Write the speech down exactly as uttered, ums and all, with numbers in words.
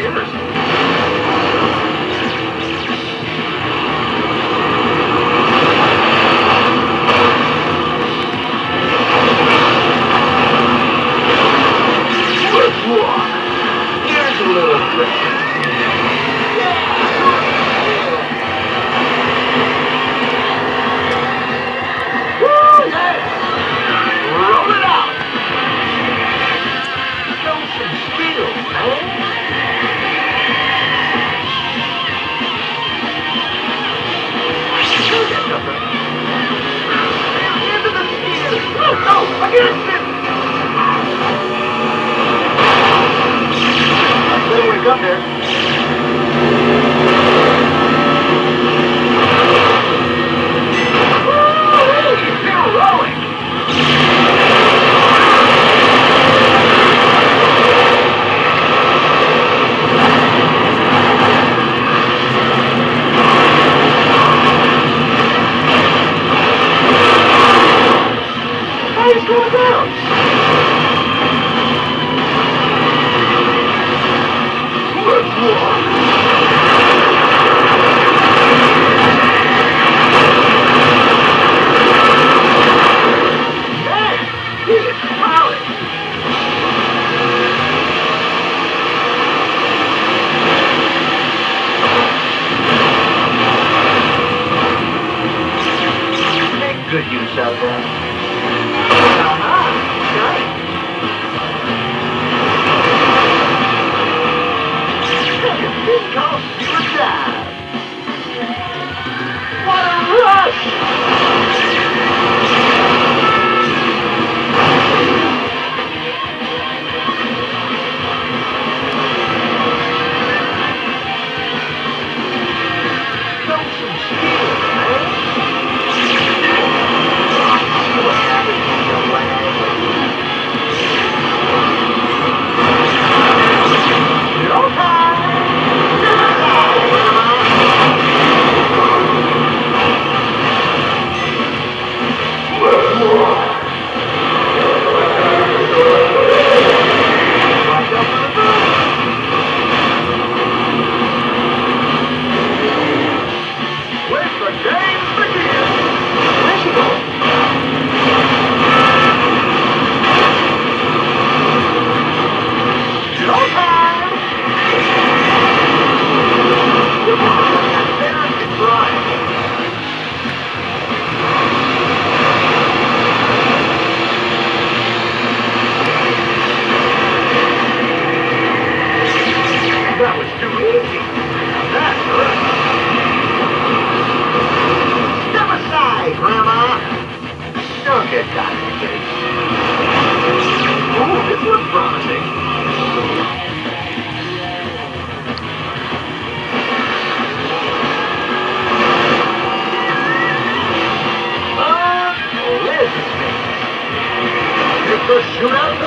years. Here's a little trick. Woo, yeah! Roll it out! Show some skill, man! Into the skill! No, no, against it! Better wake up there. Woo-hoo! You're still rolling. How is going down? Good use out of that. Uh-huh. Got it. Take a big call, do a dive. What a rush! Show some skill, man. That was too easy. That's good. Step aside, Grandma. Don't get complicated. Ooh, this looks promising. Uh, listen. It's a shootout.